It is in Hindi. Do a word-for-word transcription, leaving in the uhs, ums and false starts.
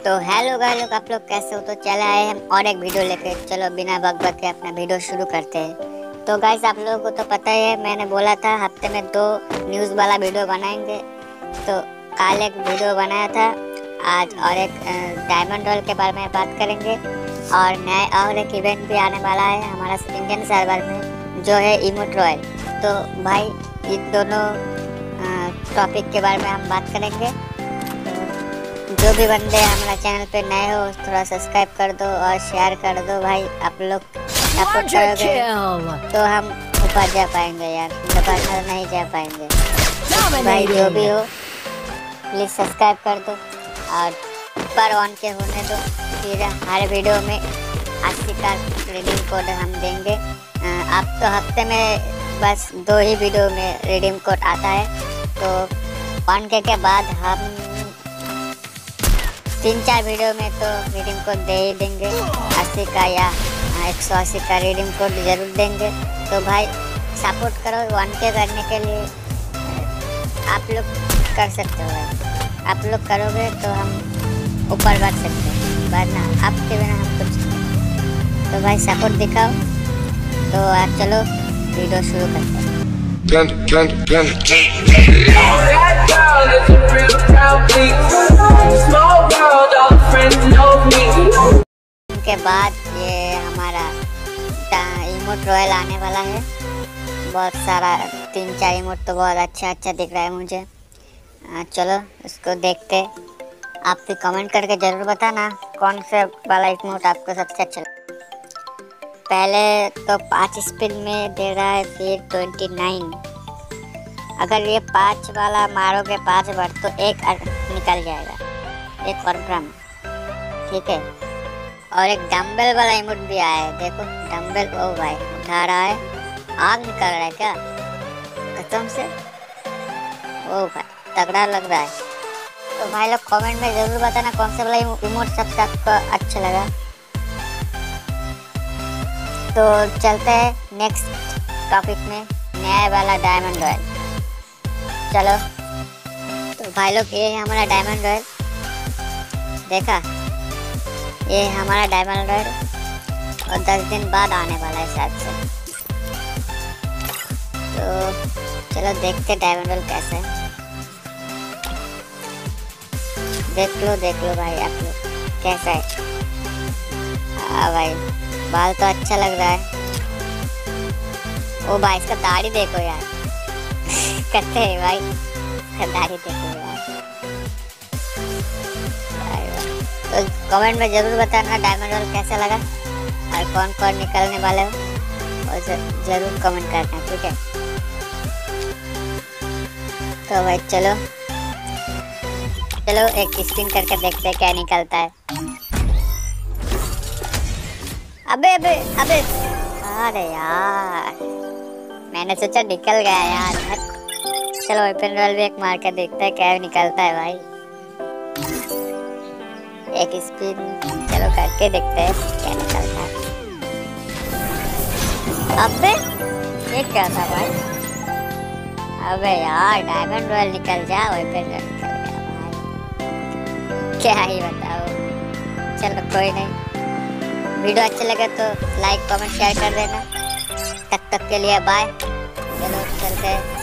तो हेलो गाइस लोग, आप लोग कैसे हो। तो चले आए हम और एक वीडियो लेके। चलो बिना बक बक के अपना वीडियो शुरू करते हैं। तो गाइस आप लोगों को तो पता ही है, मैंने बोला था हफ्ते में दो न्यूज़ वाला वीडियो बनाएंगे। तो कल एक वीडियो बनाया था, आज और एक डायमंड रॉयल के बारे में बात करेंगे। और नए और एक इवेंट भी आने वाला है हमारा इंडियन सर्वर में, जो है इमोट रॉयल। तो भाई इन दोनों टॉपिक के बारे में हम बात करेंगे। जो भी बंदे हमारा चैनल पे नए हो थोड़ा सब्सक्राइब कर दो और शेयर कर दो भाई। आप लोग सपोर्ट करोगे तो हम ऊपर जा पाएंगे यार, ऊपर नहीं जा पाएंगे भाई। जो भी हो प्लीज़ सब्सक्राइब कर दो और ऊपर ऑन के होने दो। फिर हर वीडियो में अस्सी का रिडीम कोड हम देंगे। अब तो हफ्ते में बस दो ही वीडियो में रिडीम कोड आता है। तो ऑन के, के बाद हम तीन चार वीडियो में तो रिडीम कोड दे ही देंगे। अस्सी का या एक सौ अस्सी का रिडीम कोड जरूर देंगे। तो भाई सपोर्ट करो। वन के करने के लिए आप लोग कर सकते हो भाई। आप लोग करोगे तो हम ऊपर बढ़ सकते हैं, वरना आपके बिना हम कुछ नहीं। तो भाई सपोर्ट दिखाओ। तो आप चलो वीडियो शुरू करते हैं। के बाद ये हमारा इमोट रॉयल आने वाला है। बहुत सारा तीन चार इमोट तो बहुत अच्छा अच्छा दिख रहा है मुझे। आ, चलो इसको देखते। आप भी कमेंट करके ज़रूर बताना कौन से वाला इमोट आपको सबसे अच्छा। पहले तो पाँच स्पिन में दे रहा है, फिर ट्वेंटी नाइन। अगर ये पाँच वाला मारोगे पाँच बार तो एक निकल जाएगा, एक और ब्रह्म, ठीक है। और एक डम्बल वाला इमोट भी आया है, देखो डम्बल। ओ भाई उठा रहा है, आग निकल रहा है क्या कसम से। ओ भाई तगड़ा लग रहा है। तो भाई लोग कमेंट में ज़रूर बताना कौन सा वाला इमोट सबसे आपको अच्छा लगा। तो चलते हैं नेक्स्ट टॉपिक में, नया वाला डायमंड रॉयल। चलो तो भाई लोग ये है हमारा डायमंड रॉयल। देखा, ये हमारा डायमंड रॉयल और दस दिन बाद आने वाला है शायद से। तो चलो देखते डायमंड रॉयल कैसा है। देख लो देख लो भाई आप लोग कैसा है। हाँ भाई बाल तो अच्छा लग रहा है। ओ भाई इसका दाढ़ी देखो यार करते हैं भाई, इसका दाढ़ी देखो यार। तो कमेंट में ज़रूर बताना डायमंड रॉयल कैसा लगा और कौन कौन निकलने वाले हो, और ज़रूर कमेंट करना, ठीक है। तो भाई चलो चलो एक स्पिन करके देखते हैं क्या निकलता है। अबे अबे अबे अरे यार मैंने सोचा निकल गया यार। चलो ओपन रॉयल भी एक मार के देखते हैं क्या निकलता है भाई। एक स्पिन चलो करके देखते हैं क्या निकलता है। अबे ये क्या था भाई। अबे यार डायमंड रॉयल निकल जा, ओपन रॉयल निकल गया भाई, क्या ही बताओ। चलो कोई नहीं, वीडियो अच्छा लगे तो लाइक कमेंट शेयर कर देना। तब तक के लिए बाय। चलो चलते हैं।